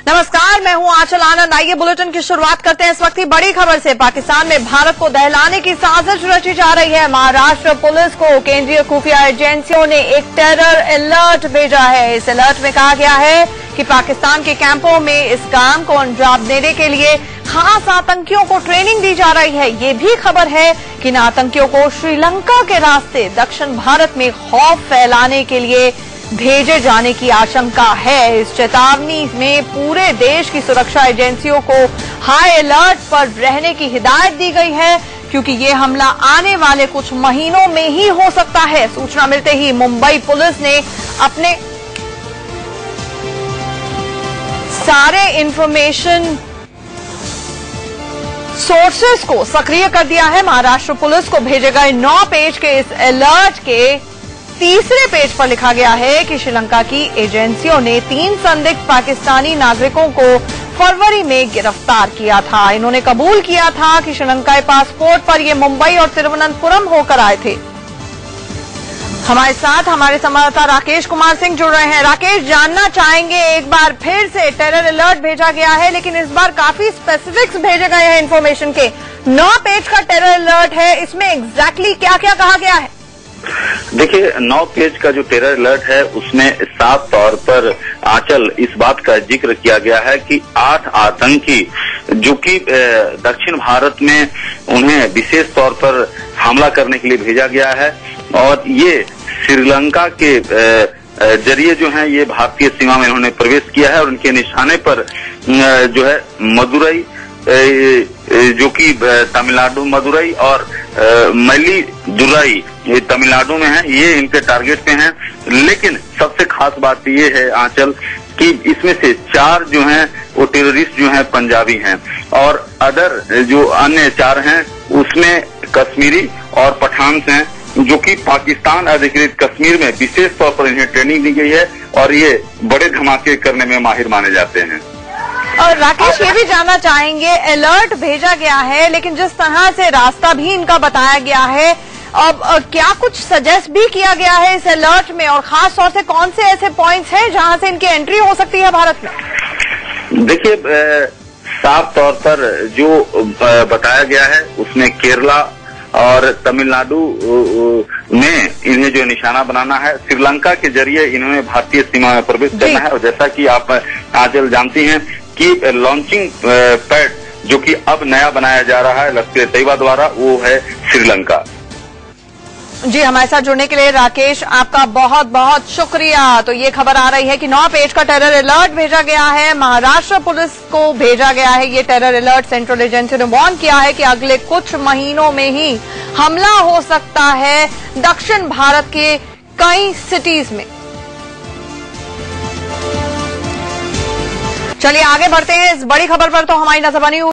नमस्कार, मैं हूं आंचल आनंद। आइए बुलेटिन की शुरुआत करते हैं इस वक्त की बड़ी खबर से। पाकिस्तान में भारत को दहलाने की साजिश रची जा रही है। महाराष्ट्र पुलिस को केंद्रीय खुफिया एजेंसियों ने एक टेरर अलर्ट भेजा है। इस अलर्ट में कहा गया है कि पाकिस्तान के कैंपों में इस काम को अंजाम देने के लिए खास आतंकियों को ट्रेनिंग दी जा रही है। ये भी खबर है कि इन आतंकियों को श्रीलंका के रास्ते दक्षिण भारत में खौफ फैलाने के लिए भेजे जाने की आशंका है। इस चेतावनी में पूरे देश की सुरक्षा एजेंसियों को हाई अलर्ट पर रहने की हिदायत दी गई है, क्योंकि ये हमला आने वाले कुछ महीनों में ही हो सकता है। सूचना मिलते ही मुंबई पुलिस ने अपने सारे इंफॉर्मेशन सोर्सेस को सक्रिय कर दिया है। महाराष्ट्र पुलिस को भेजे गए 9 पेज के इस अलर्ट के तीसरे पेज पर लिखा गया है कि श्रीलंका की एजेंसियों ने 3 संदिग्ध पाकिस्तानी नागरिकों को फरवरी में गिरफ्तार किया था। इन्होंने कबूल किया था कि श्रीलंकाई पासपोर्ट पर ये मुंबई और तिरुवनंतपुरम होकर आए थे। हमारे साथ हमारे संवाददाता राकेश कुमार सिंह जुड़ रहे हैं। राकेश, जानना चाहेंगे, एक बार फिर से टेरर अलर्ट भेजा गया है, लेकिन इस बार काफी स्पेसिफिक्स भेजे गए हैं इन्फॉर्मेशन के। 9 पेज का टेरर अलर्ट है, इसमें एग्जैक्टली क्या क्या कहा गया है? देखिए, 9 पेज का जो टेरर अलर्ट है उसमें साफ तौर पर आंचल इस बात का जिक्र किया गया है कि 8 आतंकी जो कि दक्षिण भारत में उन्हें विशेष तौर पर हमला करने के लिए भेजा गया है, और ये श्रीलंका के जरिए जो है ये भारतीय सीमा में इन्होंने प्रवेश किया है। और उनके निशाने पर जो है मदुरई, जो कि तमिलनाडु, मदुरई और मयिलादुथुराई ये तमिलनाडु में है, ये इनके टारगेट पे हैं। लेकिन सबसे खास बात ये है आंचल कि इसमें से 4 जो हैं वो टेररिस्ट जो हैं पंजाबी हैं, और अदर जो अन्य 4 हैं उसमें कश्मीरी और पठान हैं, जो कि पाकिस्तान अधिकृत कश्मीर में विशेष तौर पर इन्हें ट्रेनिंग दी गई है और ये बड़े धमाके करने में माहिर माने जाते हैं। और राकेश, ये भी जानना चाहेंगे, अलर्ट भेजा गया है लेकिन जिस तरह से रास्ता भी इनका बताया गया है, अब क्या कुछ सजेस्ट भी किया गया है इस अलर्ट में, और खास तौर से कौन से ऐसे पॉइंट्स हैं जहां से इनकी एंट्री हो सकती है भारत में? देखिए, साफ तौर पर जो बताया गया है उसमें केरला और तमिलनाडु में इन्हें जो निशाना बनाना है, श्रीलंका के जरिए इन्होंने भारतीय सीमा में प्रवेश करना है। और जैसा कि आप आंचल जानती हैं कि लॉन्चिंग पैड जो कि अब नया बनाया जा रहा है लश्कर तैयबा द्वारा, वो है श्रीलंका। जी, हमारे साथ जुड़ने के लिए राकेश आपका बहुत बहुत शुक्रिया। तो ये खबर आ रही है कि 9 पेज का टेरर अलर्ट भेजा गया है। महाराष्ट्र पुलिस को भेजा गया है ये टेरर अलर्ट। सेंट्रल एजेंसी ने वार्न किया है कि अगले कुछ महीनों में ही हमला हो सकता है दक्षिण भारत के कई सिटीज में। चलिए आगे बढ़ते हैं। इस बड़ी खबर पर तो हमारी नजर बनी हुई